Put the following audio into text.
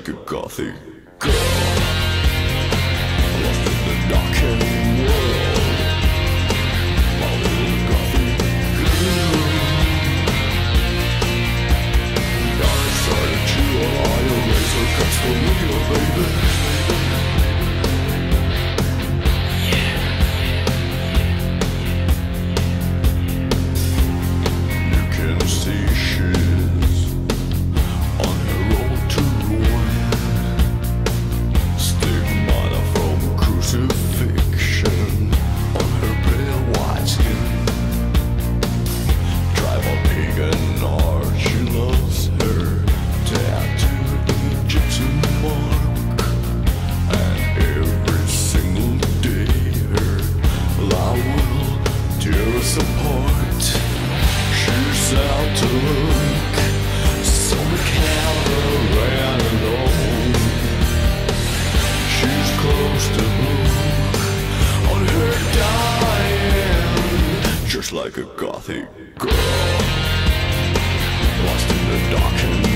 like a gothic girl, lost in the darkened world. My little gothic girl. I decided you are your razor cuts for me, oh baby. Support. She's out to look so mechanical and alone. She's close to book on her dying, just like a gothic girl, lost in the darkened